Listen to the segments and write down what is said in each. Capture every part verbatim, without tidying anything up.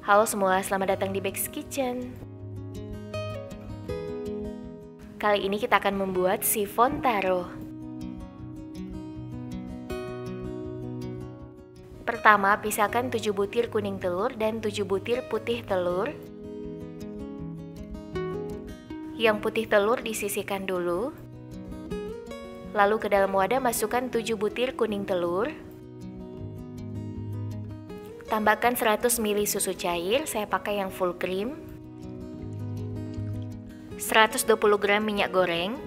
Halo semua, selamat datang di Bex Kitchen. Kali ini kita akan membuat sifon taro. Pertama, pisahkan tujuh butir kuning telur dan tujuh butir putih telur. Yang putih telur disisihkan dulu. Lalu ke dalam wadah masukkan tujuh butir kuning telur. Tambahkan seratus mililiter susu cair, saya pakai yang full cream. seratus dua puluh gram minyak goreng.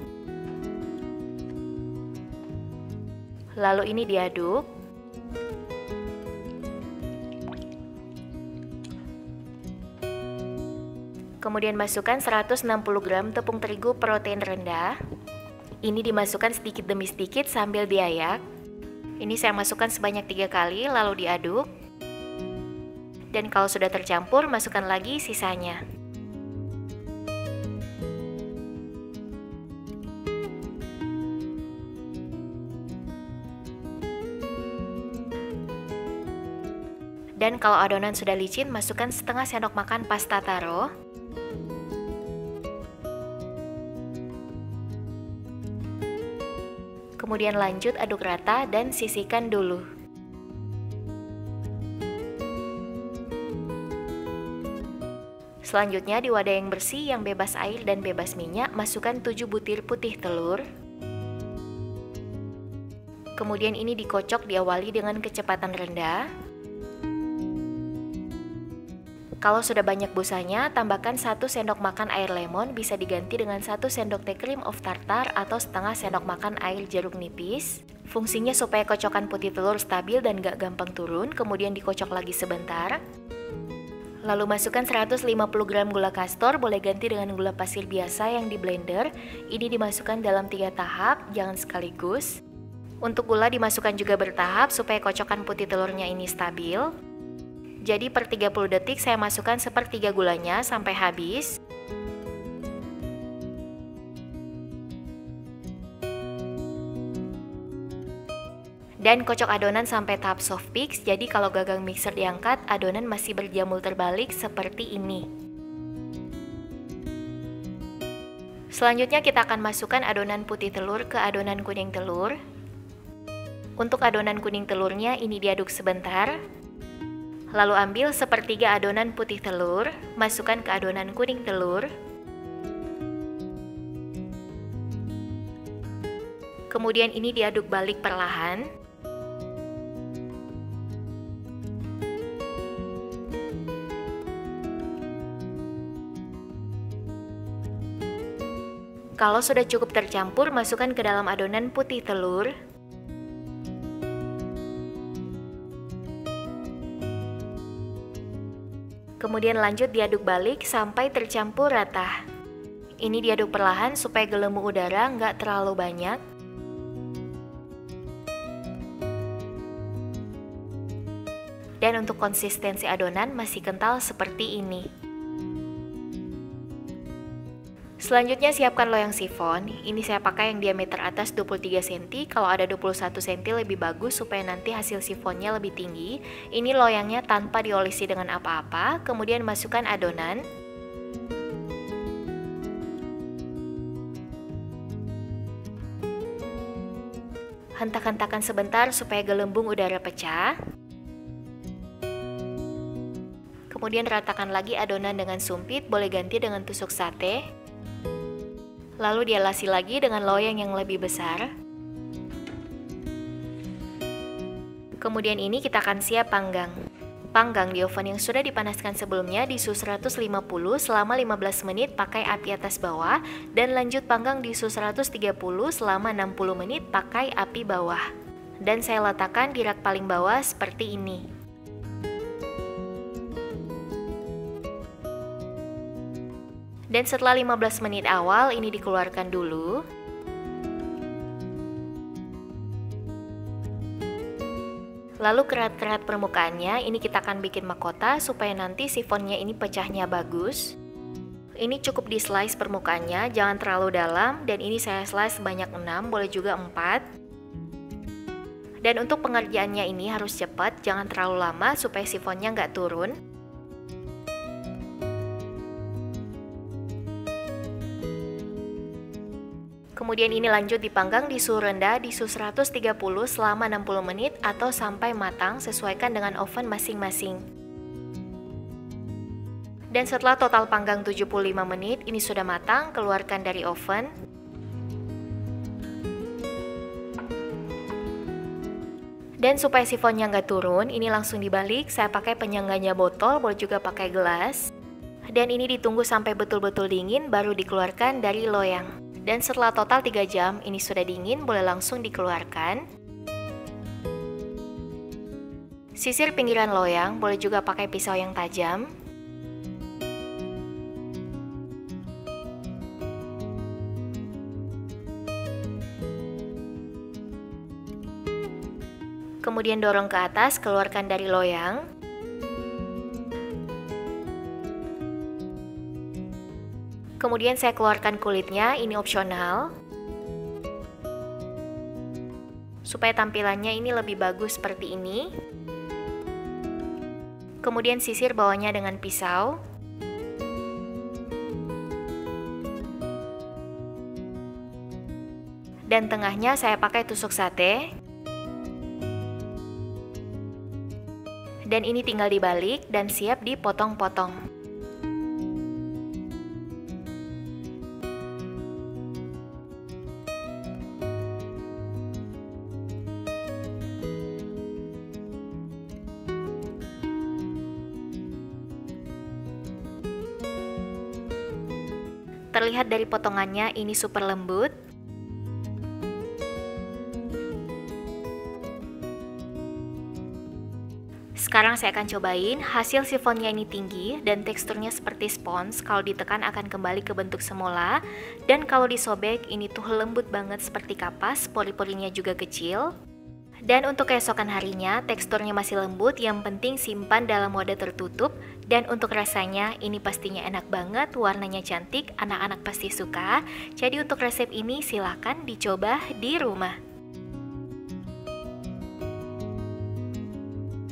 Lalu ini diaduk. Kemudian masukkan seratus enam puluh gram tepung terigu protein rendah. Ini dimasukkan sedikit demi sedikit sambil diayak. Ini saya masukkan sebanyak tiga kali lalu diaduk. Dan kalau sudah tercampur, masukkan lagi sisanya. Dan kalau adonan sudah licin, masukkan setengah sendok makan pasta taro. Kemudian lanjut aduk rata dan sisihkan dulu. Selanjutnya di wadah yang bersih yang bebas air dan bebas minyak, masukkan tujuh butir putih telur. Kemudian ini dikocok diawali dengan kecepatan rendah. Kalau sudah banyak busanya, tambahkan satu sendok makan air lemon, bisa diganti dengan satu sendok teh cream of tartar atau setengah sendok makan air jeruk nipis. Fungsinya supaya kocokan putih telur stabil dan gak gampang turun, kemudian dikocok lagi sebentar. Lalu masukkan seratus lima puluh gram gula kastor, boleh ganti dengan gula pasir biasa yang di blender. Ini dimasukkan dalam tiga tahap, jangan sekaligus. Untuk gula dimasukkan juga bertahap supaya kocokan putih telurnya ini stabil. Jadi per tiga puluh detik saya masukkan sepertiga gulanya sampai habis. Dan kocok adonan sampai tahap soft mix, jadi kalau gagang mixer diangkat, adonan masih berjamur terbalik seperti ini. Selanjutnya kita akan masukkan adonan putih telur ke adonan kuning telur. Untuk adonan kuning telurnya ini diaduk sebentar. Lalu ambil sepertiga adonan putih telur, masukkan ke adonan kuning telur. Kemudian ini diaduk balik perlahan. Kalau sudah cukup tercampur, masukkan ke dalam adonan putih telur. Kemudian lanjut diaduk balik sampai tercampur rata. Ini diaduk perlahan supaya gelembung udara nggak terlalu banyak. Dan untuk konsistensi adonan masih kental seperti ini. Selanjutnya siapkan loyang sifon. Ini saya pakai yang diameter atas dua puluh tiga sentimeter. Kalau ada dua puluh satu sentimeter lebih bagus supaya nanti hasil sifonnya lebih tinggi. Ini loyangnya tanpa diolesi dengan apa-apa. Kemudian masukkan adonan. Hentak-hentakan sebentar supaya gelembung udara pecah. Kemudian ratakan lagi adonan dengan sumpit, boleh ganti dengan tusuk sate. Lalu dialasi lagi dengan loyang yang lebih besar. Kemudian ini kita akan siap panggang. Panggang di oven yang sudah dipanaskan sebelumnya di suhu seratus lima puluh selama lima belas menit pakai api atas bawah. Dan lanjut panggang di suhu seratus tiga puluh selama enam puluh menit pakai api bawah. Dan saya letakkan di rak paling bawah seperti ini. Dan setelah lima belas menit awal, ini dikeluarkan dulu. Lalu kerat-kerat permukaannya, ini kita akan bikin mahkota supaya nanti sifonnya ini pecahnya bagus. Ini cukup di slice permukaannya, jangan terlalu dalam. Dan ini saya slice sebanyak enam, boleh juga empat. Dan untuk pengerjaannya ini harus cepat, jangan terlalu lama supaya sifonnya nggak turun. Kemudian ini lanjut dipanggang di suhu rendah di suhu seratus tiga puluh selama enam puluh menit atau sampai matang, sesuaikan dengan oven masing-masing. Dan setelah total panggang tujuh puluh lima menit, ini sudah matang, keluarkan dari oven. Dan supaya sifonnya nggak turun, ini langsung dibalik, saya pakai penyangganya botol, boleh juga pakai gelas. Dan ini ditunggu sampai betul-betul dingin, baru dikeluarkan dari loyang. Dan setelah total tiga jam, ini sudah dingin, boleh langsung dikeluarkan. Sisir pinggiran loyang, boleh juga pakai pisau yang tajam. Kemudian dorong ke atas, keluarkan dari loyang. Kemudian saya keluarkan kulitnya, ini opsional. Supaya tampilannya ini lebih bagus seperti ini. Kemudian sisir bawahnya dengan pisau. Dan tengahnya saya pakai tusuk sate. Dan ini tinggal dibalik dan siap dipotong-potong. Terlihat dari potongannya ini super lembut. Sekarang saya akan cobain, hasil sifonnya ini tinggi dan teksturnya seperti spons, kalau ditekan akan kembali ke bentuk semula. Dan kalau disobek ini tuh lembut banget seperti kapas, pori-porinya juga kecil. Dan untuk keesokan harinya, teksturnya masih lembut, yang penting simpan dalam wadah tertutup. Dan untuk rasanya, ini pastinya enak banget, warnanya cantik, anak-anak pasti suka. Jadi untuk resep ini silahkan dicoba di rumah.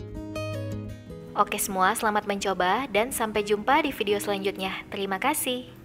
Oke semua, selamat mencoba dan sampai jumpa di video selanjutnya. Terima kasih.